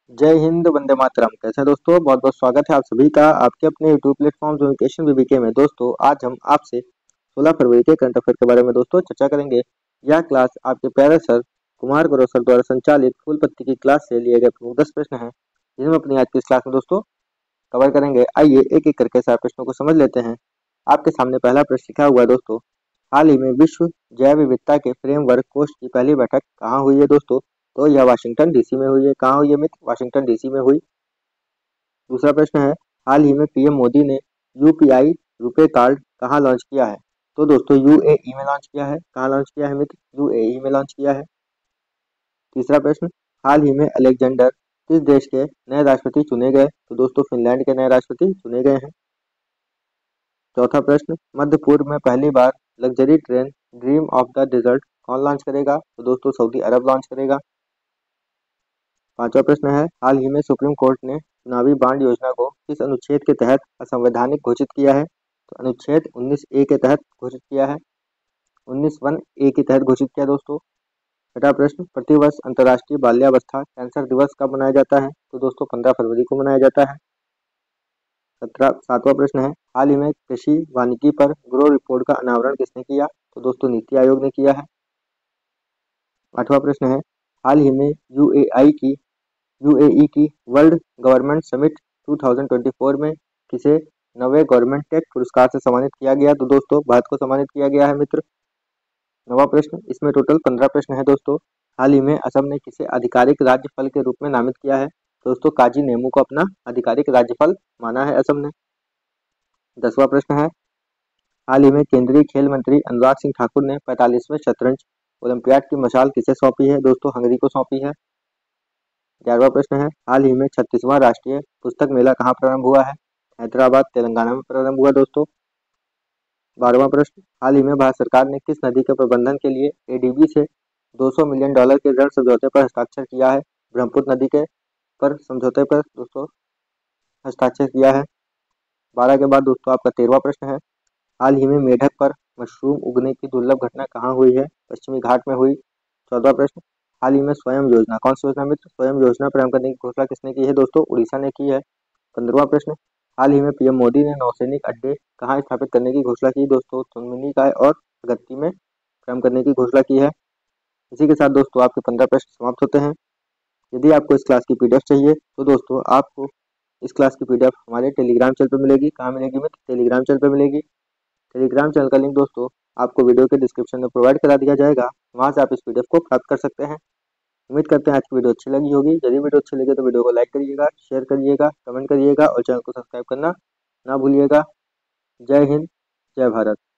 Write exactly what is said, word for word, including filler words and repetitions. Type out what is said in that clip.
जय हिंद, वंदे मातरम। कैसे हैं दोस्तों? बहुत बहुत स्वागत है आप सभी का आपके अपने यूट्यूब प्लेटफॉर्म एजुकेशन वीवीके में। दोस्तों आज हम आपसे सोलह फरवरी के करंट अफेयर के बारे में दोस्तों चर्चा करेंगे। यह क्लास आपके प्यारे सर कुमार गौरव सर द्वारा संचालित फूल पत्ती की क्लास से लिए गए प्रमुख दस प्रश्न हैं, जिन्हें हम अपनी आज की इस क्लास में दोस्तों कवर करेंगे। आइए एक एक करके सारे प्रश्नों को समझ लेते हैं। आपके सामने पहला प्रश्न लिखा हुआ है दोस्तों, हाल ही में विश्व जैव विविधता के फ्रेमवर्क कोष की पहली बैठक कहाँ हुई है दोस्तों? तो यह वाशिंगटन डीसी में हुई है। कहाँ हुई है मित्र? वाशिंगटन डीसी में हुई। दूसरा प्रश्न है, हाल ही में पीएम मोदी ने यूपीआई रुपे कार्ड कहाँ लॉन्च किया है? तो दोस्तों यूएई में लॉन्च किया है। कहाँ लॉन्च किया है मित्र? यूएई में लॉन्च किया है। तीसरा प्रश्न, हाल ही में अलेक्जेंडर किस देश के नए राष्ट्रपति चुने गए? तो दोस्तों फिनलैंड के नए राष्ट्रपति चुने गए हैं। चौथा प्रश्न, मध्य पूर्व में पहली बार luxury train dream of the desert कौन लॉन्च करेगा? तो दोस्तों सऊदी अरब लॉन्च करेगा। पांचवा प्रश्न है, हाल ही में सुप्रीम कोर्ट ने चुनावी बांड योजना को किस अनुच्छेद के तहत असंवैधानिक घोषित किया है? तो अनुच्छेद उन्नीस ए के तहत घोषित किया है। उन्नीस वन ए के तहत घोषित किया दोस्तों। छठा प्रश्न, प्रतिवर्ष अंतर्राष्ट्रीय बाल्यावस्था कैंसर दिवस कब मनाया जाता है? तो दोस्तों पंद्रह फरवरी को मनाया जाता है। सत्रह सातवां प्रश्न है, हाल ही में कृषि वानिकी पर ग्रो रिपोर्ट का अनावरण किसने किया? तो दोस्तों नीति आयोग ने किया है। आठवां प्रश्न है, हाल ही में यूएई की यूएई की वर्ल्ड गवर्नमेंट समिट दो हज़ार चौबीस में किसे नवे गवर्नमेंट टेक पुरस्कार से सम्मानित किया गया? तो दोस्तों भारत को सम्मानित किया गया है मित्र। नवा प्रश्न, इसमें टोटल पंद्रह प्रश्न है दोस्तों। हाल ही में असम ने किसे आधिकारिक राज्य फल के रूप में नामित किया है? दोस्तों काजी नेमू को अपना आधिकारिक राज्य फल माना है असम ने। दसवां प्रश्न है, हाल ही में केंद्रीय खेल मंत्री अनुराग सिंह ठाकुर ने पैंतालीसवें शतरंज ओलंपियाड की मशाल किसे सौंपी है? दोस्तों हंगरी को सौंपी है। ग्यारहवां प्रश्न है, हाल ही में छत्तीसवां राष्ट्रीय पुस्तक मेला कहाँ प्रारंभ हुआ है? हैदराबाद तेलंगाना में प्रारंभ हुआ दोस्तों। बारहवां प्रश्न, हाल ही में भारत सरकार ने किस नदी के प्रबंधन के लिए एडीबी से दो सौ मिलियन डॉलर के ऋण समझौते पर हस्ताक्षर किया है? ब्रह्मपुत्र नदी के पर समझौते पर दोस्तों हस्ताक्षर किया है। बारह के बाद दोस्तों आपका तेरहवां प्रश्न है, हाल ही में मेढक पर मशरूम उगने की दुर्लभ घटना कहाँ हुई है? पश्चिमी घाट में हुई। चौदह प्रश्न, हाल ही में स्वयं योजना कौन सी योजना मित्र? स्वयं योजना प्रारंभ करने की घोषणा किसने की है? दोस्तों उड़ीसा ने की है। पंद्रहवां प्रश्न, हाल ही में पीएम मोदी ने नौसैनिक अड्डे कहाँ स्थापित करने की घोषणा की? दोस्तों तुनमिनी काय और अगत्ती में प्रारंभ करने की घोषणा की है। इसी के साथ दोस्तों आपके पंद्रह प्रश्न समाप्त होते हैं। यदि आपको इस क्लास की पीडीएफ चाहिए तो दोस्तों आपको इस क्लास की पीडीएफ हमारे टेलीग्राम चैनल पर मिलेगी। कहाँ मिलेगी मित्र? टेलीग्राम चैनल पर मिलेगी। टेलीग्राम चैनल का लिंक दोस्तों आपको वीडियो के डिस्क्रिप्शन में प्रोवाइड करा दिया जाएगा। वहां से आप इस पीडीएफ को प्राप्त कर सकते हैं। उम्मीद करते हैं आज की वीडियो अच्छी लगी होगी। यदि वीडियो अच्छी लगे तो वीडियो को लाइक करिएगा, शेयर करिएगा, कमेंट करिएगा और चैनल को सब्सक्राइब करना ना भूलिएगा। जय हिंद, जय भारत।